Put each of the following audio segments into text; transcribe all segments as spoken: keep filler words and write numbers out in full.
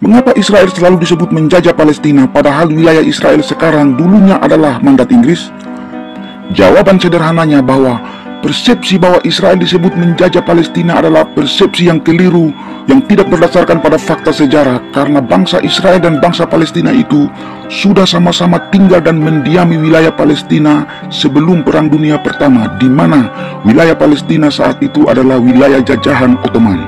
Mengapa Israel selalu disebut menjajah Palestina padahal wilayah Israel sekarang dulunya adalah mandat Inggris? Jawaban sederhananya bahwa persepsi bahwa Israel disebut menjajah Palestina adalah persepsi yang keliru, yang tidak berdasarkan pada fakta sejarah, karena bangsa Israel dan bangsa Palestina itu sudah sama-sama tinggal dan mendiami wilayah Palestina sebelum Perang Dunia Pertama, di mana wilayah Palestina saat itu adalah wilayah jajahan Ottoman.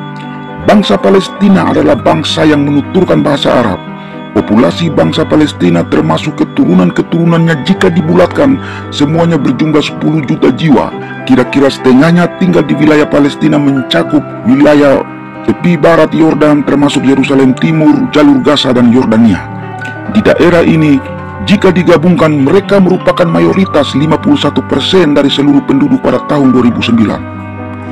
Bangsa Palestina adalah bangsa yang menuturkan bahasa Arab. Populasi bangsa Palestina termasuk keturunan-keturunannya jika dibulatkan semuanya berjumlah sepuluh juta jiwa. Kira-kira setengahnya tinggal di wilayah Palestina, mencakup wilayah tepi barat Yordan termasuk Yerusalem Timur, jalur Gaza dan Yordania. Di daerah ini, jika digabungkan, mereka merupakan mayoritas lima puluh satu persen dari seluruh penduduk pada tahun dua ribu sembilan.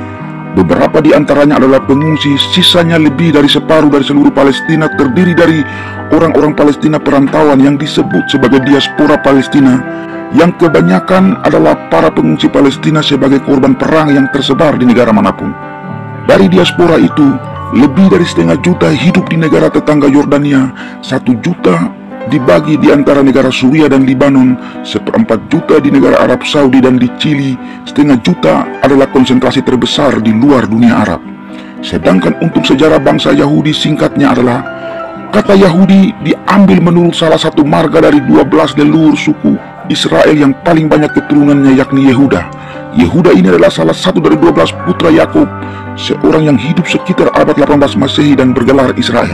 Beberapa di antaranya adalah pengungsi, sisanya lebih dari separuh dari seluruh Palestina terdiri dari orang-orang Palestina perantauan yang disebut sebagai diaspora Palestina, yang kebanyakan adalah para pengungsi Palestina sebagai korban perang yang tersebar di negara manapun. Dari diaspora itu, lebih dari setengah juta hidup di negara tetangga Yordania, satu juta dibagi di antara negara Suriah dan Libanon, seperempat juta di negara Arab Saudi dan di Chili, setengah juta adalah konsentrasi terbesar di luar dunia Arab. Sedangkan untuk sejarah bangsa Yahudi, singkatnya adalah, kata Yahudi diambil menurut salah satu marga dari dua belas leluhur suku Israel yang paling banyak keturunannya, yakni Yehuda. Yehuda ini adalah salah satu dari dua belas putra Yakub, seorang yang hidup sekitar abad delapan belas Masehi dan bergelar Israel.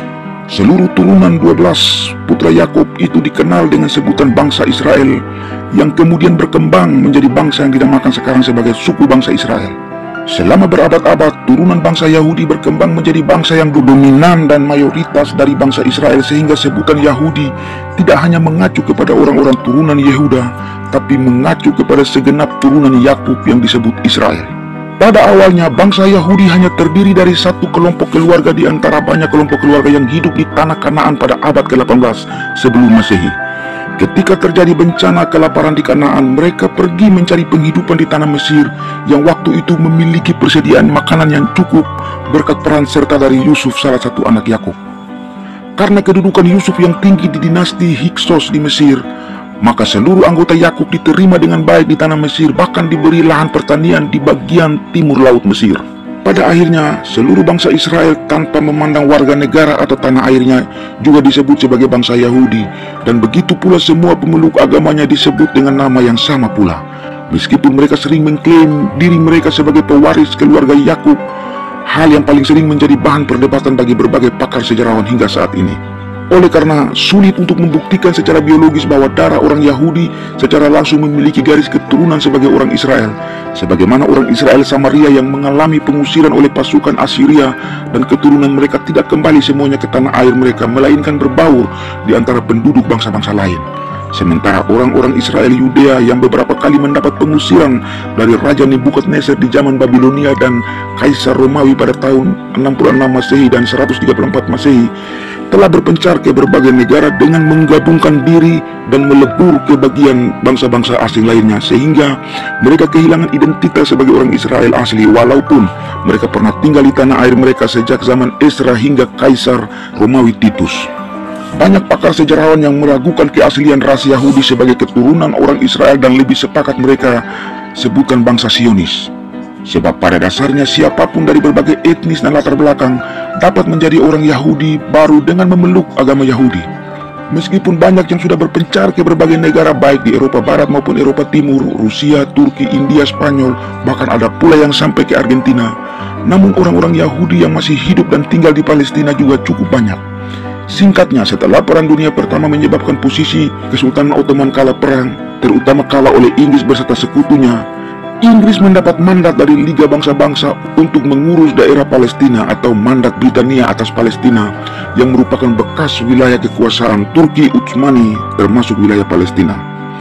Seluruh turunan dua belas putra Yakub itu dikenal dengan sebutan bangsa Israel, yang kemudian berkembang menjadi bangsa yang dinamakan sekarang sebagai suku bangsa Israel. Selama berabad-abad, turunan bangsa Yahudi berkembang menjadi bangsa yang dominan dan mayoritas dari bangsa Israel, sehingga sebutan Yahudi tidak hanya mengacu kepada orang-orang turunan Yehuda, tapi mengacu kepada segenap turunan Yakub yang disebut Israel. Pada awalnya, bangsa Yahudi hanya terdiri dari satu kelompok keluarga di antara banyak kelompok keluarga yang hidup di tanah Kanaan pada abad ke delapan belas sebelum Masehi. Ketika terjadi bencana kelaparan di Kanaan, mereka pergi mencari penghidupan di tanah Mesir yang waktu itu memiliki persediaan makanan yang cukup berkat peran serta dari Yusuf, salah satu anak Yakub. Karena kedudukan Yusuf yang tinggi di dinasti Hyksos di Mesir, maka seluruh anggota Yakub diterima dengan baik di tanah Mesir, bahkan diberi lahan pertanian di bagian timur laut Mesir. Pada akhirnya, seluruh bangsa Israel tanpa memandang warga negara atau tanah airnya juga disebut sebagai bangsa Yahudi, dan begitu pula semua pemeluk agamanya disebut dengan nama yang sama pula. Meskipun mereka sering mengklaim diri mereka sebagai pewaris keluarga Yakub, hal yang paling sering menjadi bahan perdebatan bagi berbagai pakar sejarawan hingga saat ini. Oleh karena sulit untuk membuktikan secara biologis bahwa darah orang Yahudi secara langsung memiliki garis keturunan sebagai orang Israel, sebagaimana orang Israel Samaria yang mengalami pengusiran oleh pasukan Assyria dan keturunan mereka tidak kembali semuanya ke tanah air mereka, melainkan berbaur di antara penduduk bangsa-bangsa lain. Sementara orang-orang Israel Yudea yang beberapa kali mendapat pengusiran dari Raja Nebukadnezar di zaman Babilonia dan Kaisar Romawi pada tahun enam puluh enam Masehi dan seratus tiga puluh empat Masehi, telah berpencar ke berbagai negara dengan menggabungkan diri dan melebur ke bagian bangsa-bangsa asing lainnya, sehingga mereka kehilangan identitas sebagai orang Israel asli, walaupun mereka pernah tinggal di tanah air mereka sejak zaman Ezra hingga Kaisar Romawi Titus. Banyak pakar sejarawan yang meragukan keaslian ras Yahudi sebagai keturunan orang Israel dan lebih sepakat mereka sebutkan bangsa Sionis. Sebab pada dasarnya siapapun dari berbagai etnis dan latar belakang dapat menjadi orang Yahudi baru dengan memeluk agama Yahudi. Meskipun banyak yang sudah berpencar ke berbagai negara baik di Eropa Barat maupun Eropa Timur, Rusia, Turki, India, Spanyol, bahkan ada pula yang sampai ke Argentina, namun orang-orang Yahudi yang masih hidup dan tinggal di Palestina juga cukup banyak. Singkatnya, setelah Perang Dunia Pertama menyebabkan posisi Kesultanan Ottoman kalah perang, terutama kalah oleh Inggris beserta sekutunya, Inggris mendapat mandat dari Liga Bangsa-Bangsa untuk mengurus daerah Palestina atau mandat Britania atas Palestina yang merupakan bekas wilayah kekuasaan Turki Utsmani termasuk wilayah Palestina.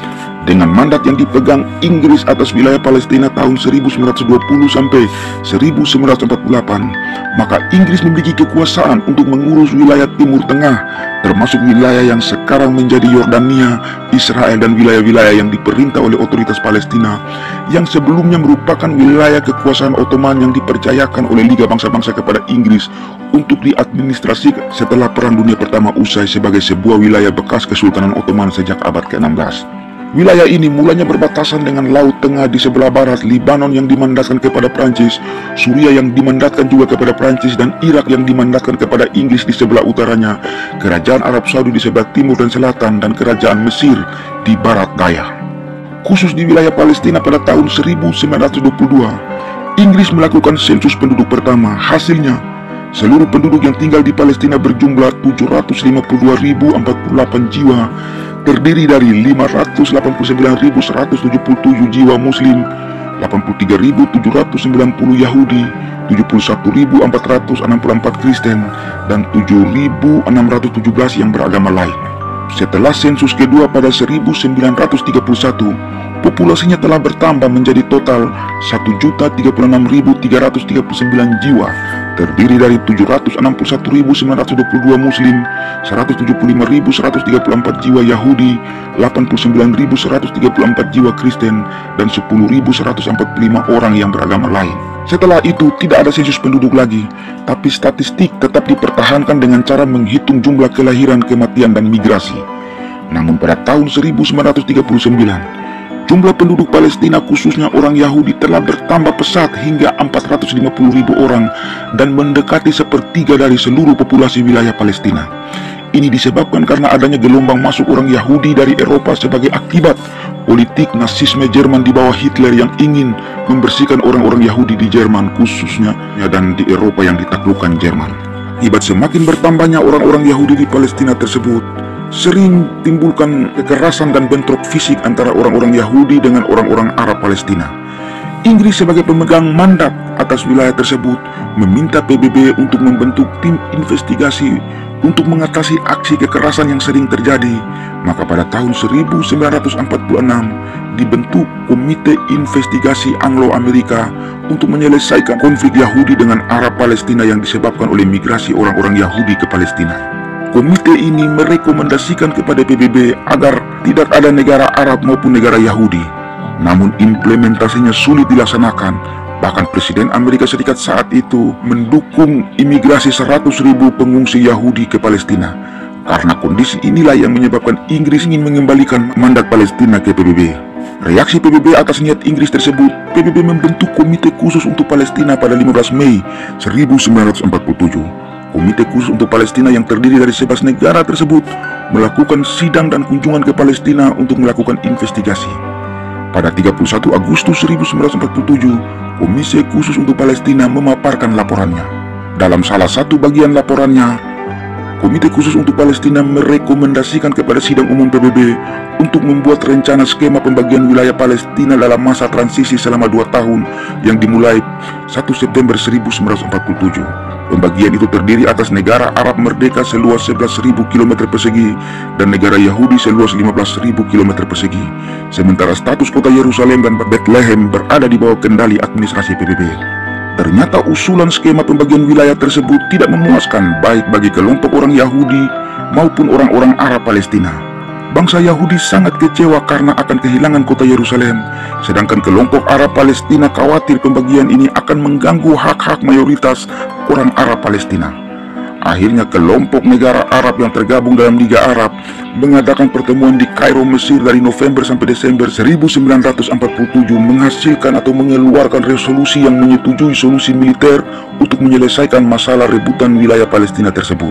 Dengan mandat yang dipegang Inggris atas wilayah Palestina tahun seribu sembilan ratus dua puluh sampai seribu sembilan ratus empat puluh delapan, maka Inggris memiliki kekuasaan untuk mengurus wilayah Timur Tengah, termasuk wilayah yang sekarang menjadi Yordania, Israel, dan wilayah-wilayah yang diperintah oleh otoritas Palestina, yang sebelumnya merupakan wilayah kekuasaan Ottoman yang dipercayakan oleh Liga Bangsa-Bangsa kepada Inggris untuk diadministrasikan setelah Perang Dunia Pertama usai sebagai sebuah wilayah bekas Kesultanan Ottoman sejak abad ke enam belas. Wilayah ini mulanya berbatasan dengan Laut Tengah di sebelah barat, Libanon yang dimandatkan kepada Prancis, Suriah yang dimandatkan juga kepada Prancis, dan Irak yang dimandatkan kepada Inggris di sebelah utaranya, Kerajaan Arab Saudi di sebelah timur dan selatan, dan Kerajaan Mesir di barat daya. Khusus di wilayah Palestina pada tahun seribu sembilan ratus dua puluh dua, Inggris melakukan sensus penduduk pertama. Hasilnya, seluruh penduduk yang tinggal di Palestina berjumlah tujuh ratus lima puluh dua ribu empat puluh delapan jiwa, terdiri dari lima ratus delapan puluh sembilan ribu seratus tujuh puluh tujuh jiwa Muslim, delapan puluh tiga ribu tujuh ratus sembilan puluh Yahudi, tujuh puluh satu ribu empat ratus enam puluh empat Kristen, dan tujuh ribu enam ratus tujuh belas yang beragama lain. Setelah sensus kedua pada seribu sembilan ratus tiga puluh satu, populasinya telah bertambah menjadi total satu juta tiga puluh enam ribu tiga ratus tiga puluh sembilan jiwa, terdiri dari tujuh ratus enam puluh satu ribu sembilan ratus dua puluh dua Muslim, seratus tujuh puluh lima ribu seratus tiga puluh empat jiwa Yahudi, delapan puluh sembilan ribu seratus tiga puluh empat jiwa Kristen, dan sepuluh ribu seratus empat puluh lima orang yang beragama lain. Setelah itu tidak ada sensus penduduk lagi, tapi statistik tetap dipertahankan dengan cara menghitung jumlah kelahiran, kematian, dan migrasi. Namun pada tahun seribu sembilan ratus tiga puluh sembilan, jumlah penduduk Palestina khususnya orang Yahudi telah bertambah pesat hingga empat ratus lima puluh ribu orang dan mendekati sepertiga dari seluruh populasi wilayah Palestina. Ini disebabkan karena adanya gelombang masuk orang Yahudi dari Eropa sebagai akibat politik Nasisme Jerman di bawah Hitler yang ingin membersihkan orang-orang Yahudi di Jerman khususnya dan di Eropa yang ditaklukkan Jerman. Akibat semakin bertambahnya orang-orang Yahudi di Palestina tersebut, sering timbulkan kekerasan dan bentrok fisik antara orang-orang Yahudi dengan orang-orang Arab Palestina. Inggris sebagai pemegang mandat atas wilayah tersebut meminta P B B untuk membentuk tim investigasi untuk mengatasi aksi kekerasan yang sering terjadi. Maka pada tahun seribu sembilan ratus empat puluh enam dibentuk Komite Investigasi Anglo-Amerika untuk menyelesaikan konflik Yahudi dengan Arab Palestina yang disebabkan oleh migrasi orang-orang Yahudi ke Palestina. Komite ini merekomendasikan kepada P B B agar tidak ada negara Arab maupun negara Yahudi. Namun implementasinya sulit dilaksanakan. Bahkan Presiden Amerika Serikat saat itu mendukung imigrasi seratus ribu pengungsi Yahudi ke Palestina. Karena kondisi inilah yang menyebabkan Inggris ingin mengembalikan mandat Palestina ke P B B. Reaksi P B B atas niat Inggris tersebut, P B B membentuk Komite Khusus untuk Palestina pada lima belas Mei seribu sembilan ratus empat puluh tujuh. Komite Khusus untuk Palestina yang terdiri dari sebelas negara tersebut melakukan sidang dan kunjungan ke Palestina untuk melakukan investigasi. Pada tiga puluh satu Agustus seribu sembilan ratus empat puluh tujuh, Komisi Khusus untuk Palestina memaparkan laporannya. Dalam salah satu bagian laporannya, Komite Khusus untuk Palestina merekomendasikan kepada Sidang Umum P B B untuk membuat rencana skema pembagian wilayah Palestina dalam masa transisi selama dua tahun yang dimulai satu September seribu sembilan ratus empat puluh tujuh. Pembagian itu terdiri atas negara Arab merdeka seluas sebelas ribu kilometer persegi dan negara Yahudi seluas lima belas ribu kilometer persegi. Sementara status kota Yerusalem dan Bethlehem berada di bawah kendali administrasi P B B. Ternyata usulan skema pembagian wilayah tersebut tidak memuaskan baik bagi kelompok orang Yahudi maupun orang-orang Arab Palestina. Bangsa Yahudi sangat kecewa karena akan kehilangan kota Yerusalem, sedangkan kelompok Arab Palestina khawatir pembagian ini akan mengganggu hak-hak mayoritas orang Arab Palestina. Akhirnya kelompok negara Arab yang tergabung dalam Liga Arab mengadakan pertemuan di Kairo, Mesir dari November sampai Desember seribu sembilan ratus empat puluh tujuh menghasilkan atau mengeluarkan resolusi yang menyetujui solusi militer untuk menyelesaikan masalah rebutan wilayah Palestina tersebut.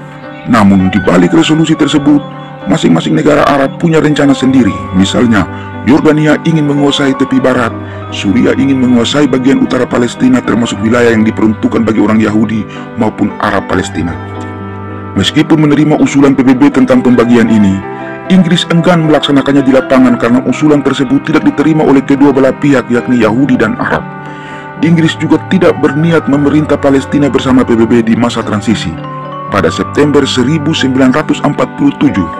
Namun di balik resolusi tersebut, masing-masing negara Arab punya rencana sendiri. Misalnya, Yordania ingin menguasai tepi barat, Suriah ingin menguasai bagian utara Palestina termasuk wilayah yang diperuntukkan bagi orang Yahudi maupun Arab Palestina. Meskipun menerima usulan P B B tentang pembagian ini, Inggris enggan melaksanakannya di lapangan karena usulan tersebut tidak diterima oleh kedua belah pihak yakni Yahudi dan Arab. Inggris juga tidak berniat memerintah Palestina bersama P B B di masa transisi. Pada September seribu sembilan ratus empat puluh tujuh,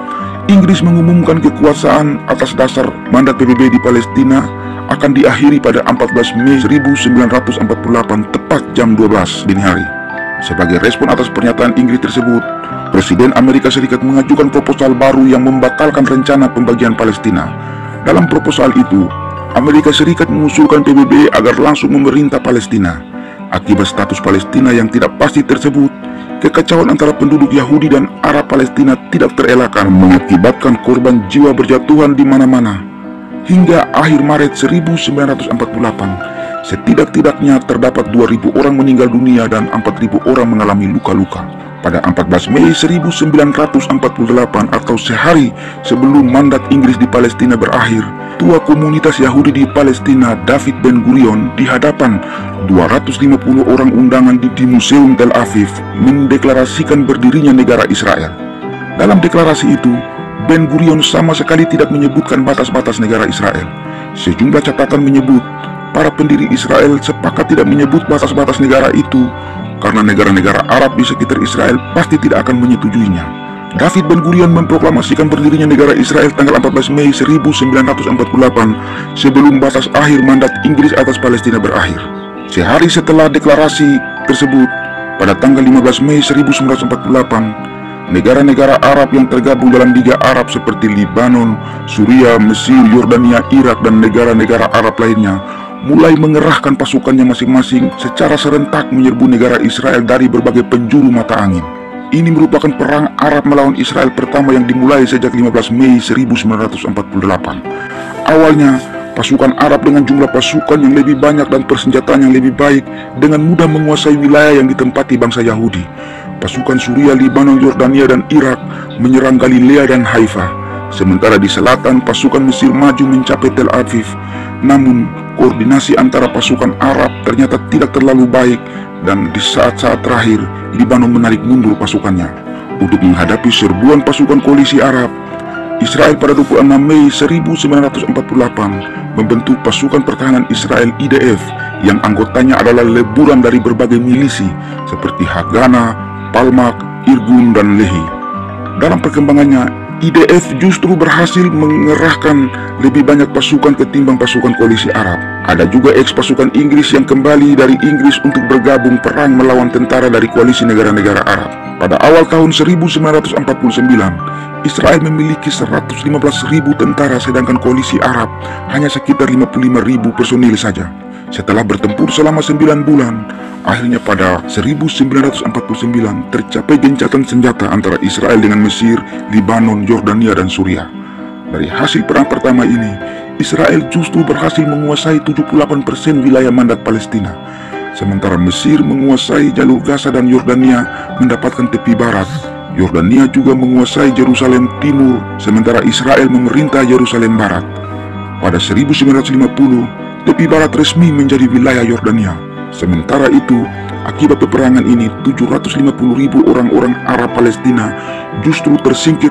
Inggris mengumumkan kekuasaan atas dasar mandat P B B di Palestina akan diakhiri pada empat belas Mei seribu sembilan ratus empat puluh delapan tepat jam dua belas dini hari. Sebagai respon atas pernyataan Inggris tersebut, Presiden Amerika Serikat mengajukan proposal baru yang membatalkan rencana pembagian Palestina. Dalam proposal itu, Amerika Serikat mengusulkan P B B agar langsung memerintah Palestina. Akibat status Palestina yang tidak pasti tersebut, kekacauan antara penduduk Yahudi dan Arab Palestina tidak terelakkan mengakibatkan korban jiwa berjatuhan di mana-mana. Hingga akhir Maret seribu sembilan ratus empat puluh delapan, setidak-tidaknya terdapat dua ribu orang meninggal dunia dan empat ribu orang mengalami luka-luka. Pada empat belas Mei seribu sembilan ratus empat puluh delapan atau sehari sebelum mandat Inggris di Palestina berakhir, Tua komunitas Yahudi di Palestina David Ben-Gurion di hadapan dua ratus lima puluh orang undangan di, di Museum Tel Aviv mendeklarasikan berdirinya negara Israel. Dalam deklarasi itu, Ben-Gurion sama sekali tidak menyebutkan batas-batas negara Israel. Sejumlah catatan menyebut para pendiri Israel sepakat tidak menyebut batas-batas negara itu karena negara-negara Arab di sekitar Israel pasti tidak akan menyetujuinya. David Ben-Gurion memproklamasikan berdirinya negara Israel tanggal empat belas Mei seribu sembilan ratus empat puluh delapan sebelum batas akhir mandat Inggris atas Palestina berakhir. Sehari setelah deklarasi tersebut, pada tanggal lima belas Mei seribu sembilan ratus empat puluh delapan, negara-negara Arab yang tergabung dalam Liga Arab seperti Libanon, Suriah, Mesir, Yordania, Irak, dan negara-negara Arab lainnya mulai mengerahkan pasukannya masing-masing secara serentak menyerbu negara Israel dari berbagai penjuru mata angin. Ini merupakan perang Arab melawan Israel pertama yang dimulai sejak lima belas Mei seribu sembilan ratus empat puluh delapan. Awalnya, pasukan Arab dengan jumlah pasukan yang lebih banyak dan persenjataan yang lebih baik dengan mudah menguasai wilayah yang ditempati bangsa Yahudi. Pasukan Suriah, Libanon, Yordania, dan Irak menyerang Galilea dan Haifa. Sementara di selatan, pasukan Mesir maju mencapai Tel Aviv. Namun, koordinasi antara pasukan Arab ternyata tidak terlalu baik dan di saat-saat terakhir, Libanon menarik mundur pasukannya. Untuk menghadapi serbuan pasukan koalisi Arab, Israel pada dua puluh enam Mei seribu sembilan ratus empat puluh delapan membentuk pasukan pertahanan Israel I D F yang anggotanya adalah leburan dari berbagai milisi seperti Haganah, Palmach, Irgun, dan Lehi. Dalam perkembangannya, I D F justru berhasil mengerahkan lebih banyak pasukan ketimbang pasukan koalisi Arab. Ada juga eks-pasukan Inggris yang kembali dari Inggris untuk bergabung perang melawan tentara dari koalisi negara-negara Arab. Pada awal tahun seribu sembilan ratus empat puluh sembilan, Israel memiliki seratus lima belas ribu tentara sedangkan koalisi Arab hanya sekitar lima puluh lima ribu personil saja. Setelah bertempur selama sembilan bulan, akhirnya pada seribu sembilan ratus empat puluh sembilan tercapai gencatan senjata antara Israel dengan Mesir, Libanon, Yordania, dan Suriah. Dari hasil perang pertama ini, Israel justru berhasil menguasai tujuh puluh delapan persen wilayah mandat Palestina. Sementara Mesir menguasai jalur Gaza dan Yordania mendapatkan tepi barat. Yordania juga menguasai Yerusalem Timur, sementara Israel memerintah Yerusalem Barat. Pada seribu sembilan ratus lima puluh, tepi barat resmi menjadi wilayah Yordania. Sementara itu, akibat peperangan ini, tujuh ratus lima puluh ribu orang-orang Arab Palestina justru tersingkir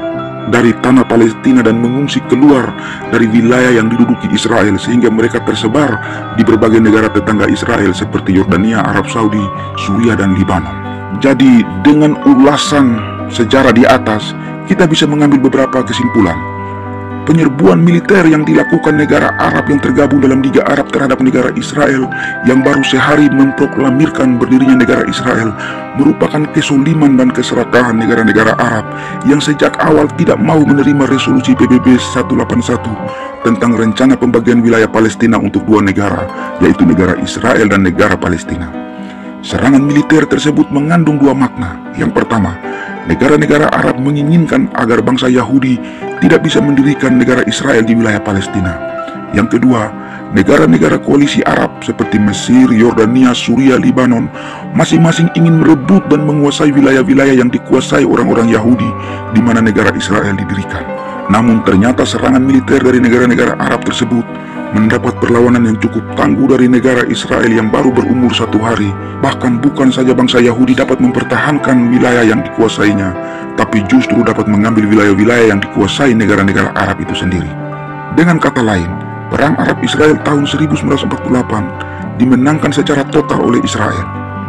dari tanah Palestina dan mengungsi keluar dari wilayah yang diduduki Israel sehingga mereka tersebar di berbagai negara tetangga Israel seperti Yordania, Arab Saudi, Suriah, dan Libanon. Jadi, dengan ulasan sejarah di atas, kita bisa mengambil beberapa kesimpulan. Penyerbuan militer yang dilakukan negara Arab yang tergabung dalam Liga Arab terhadap negara Israel yang baru sehari memproklamirkan berdirinya negara Israel merupakan kesoliman dan keserakahan negara-negara Arab yang sejak awal tidak mau menerima resolusi P B B seratus delapan puluh satu tentang rencana pembagian wilayah Palestina untuk dua negara, yaitu negara Israel dan negara Palestina. Serangan militer tersebut mengandung dua makna. Yang pertama, negara-negara Arab menginginkan agar bangsa Yahudi tidak bisa mendirikan negara Israel di wilayah Palestina. Yang kedua, negara-negara koalisi Arab seperti Mesir, Yordania, Suriah, Libanon masing-masing ingin merebut dan menguasai wilayah-wilayah yang dikuasai orang-orang Yahudi di mana negara Israel didirikan. Namun ternyata serangan militer dari negara-negara Arab tersebut mendapat perlawanan yang cukup tangguh dari negara Israel yang baru berumur satu hari. Bahkan bukan saja bangsa Yahudi dapat mempertahankan wilayah yang dikuasainya, tapi justru dapat mengambil wilayah-wilayah yang dikuasai negara-negara Arab itu sendiri. Dengan kata lain, Perang Arab Israel tahun seribu sembilan ratus empat puluh delapan dimenangkan secara total oleh Israel.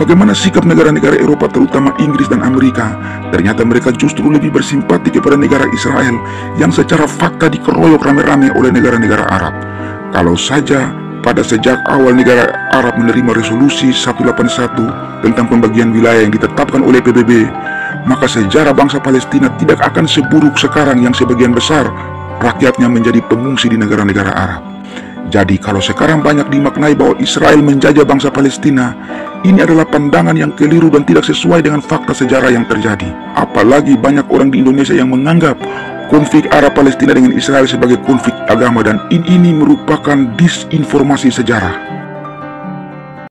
Bagaimana sikap negara-negara Eropa terutama Inggris dan Amerika? Ternyata mereka justru lebih bersimpati kepada negara Israel yang secara fakta dikeroyok rame-rame oleh negara-negara Arab. Kalau saja pada sejak awal negara Arab menerima resolusi seratus delapan puluh satu tentang pembagian wilayah yang ditetapkan oleh P B B, maka sejarah bangsa Palestina tidak akan seburuk sekarang yang sebagian besar rakyatnya menjadi pengungsi di negara-negara Arab. Jadi kalau sekarang banyak dimaknai bahwa Israel menjajah bangsa Palestina, ini adalah pandangan yang keliru dan tidak sesuai dengan fakta sejarah yang terjadi. Apalagi banyak orang di Indonesia yang menganggap konflik Arab Palestina dengan Israel sebagai konflik agama, dan ini merupakan disinformasi sejarah.